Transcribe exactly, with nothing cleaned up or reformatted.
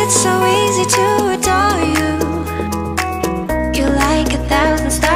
it's so easy to adore you. You're like a thousand stars